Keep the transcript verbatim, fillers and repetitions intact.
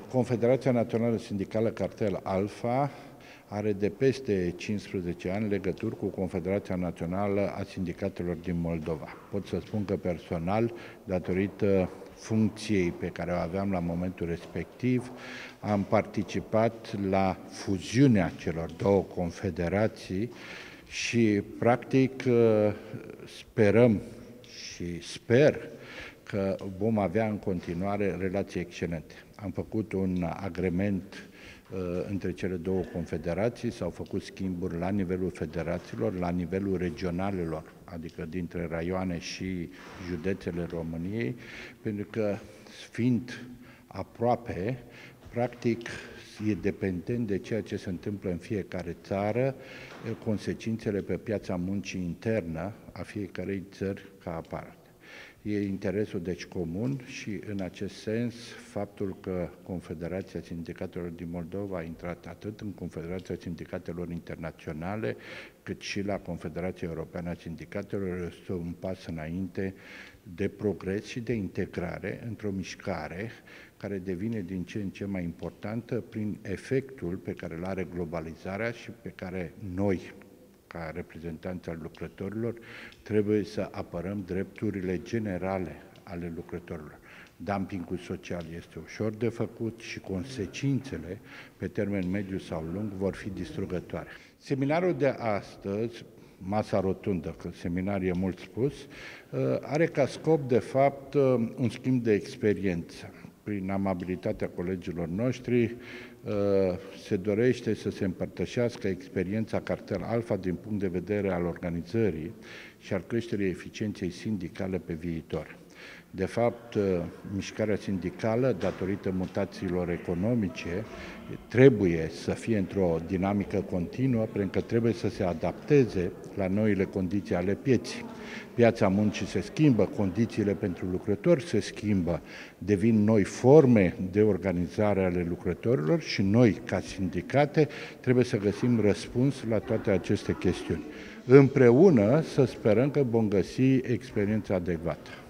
Confederația Națională Sindicală Cartel Alfa are de peste cincisprezece ani legături cu Confederația Națională a Sindicatelor din Moldova. Pot să spun că personal, datorită funcției pe care o aveam la momentul respectiv, am participat la fuziunea celor două confederații și, practic, sperăm și sper că vom avea în continuare relații excelente. Am făcut un agrement uh, între cele două confederații, s-au făcut schimburi la nivelul federațiilor, la nivelul regionalelor, adică dintre raioane și județele României, pentru că, fiind aproape, practic e dependent de ceea ce se întâmplă în fiecare țară, consecințele pe piața muncii internă a fiecarei țări ca aparte. E interesul, deci, comun și, în acest sens, faptul că Confederația Sindicatelor din Moldova a intrat atât în Confederația Sindicatelor Internaționale, cât și la Confederația Europeană a Sindicatelor este un pas înainte de progres și de integrare într-o mișcare care devine din ce în ce mai importantă prin efectul pe care îl are globalizarea și pe care noi, ca reprezentanți al lucrătorilor, trebuie să apărăm drepturile generale ale lucrătorilor. Dumpingul social este ușor de făcut și consecințele, pe termen mediu sau lung, vor fi distrugătoare. Seminarul de astăzi, masa rotundă, că seminar e mult spus, are ca scop, de fapt, un schimb de experiență. Prin amabilitatea colegilor noștri, se dorește să se împărtășească experiența Cartel Alfa din punct de vedere al organizării și al creșterii eficienței sindicale pe viitor. De fapt, mișcarea sindicală, datorită mutațiilor economice, trebuie să fie într-o dinamică continuă, pentru că trebuie să se adapteze la noile condiții ale pieții. Piața muncii se schimbă, condițiile pentru lucrători se schimbă, devin noi forme de organizare ale lucrătorilor și noi, ca sindicate, trebuie să găsim răspuns la toate aceste chestiuni. Împreună să sperăm că vom găsi experiența adecvată.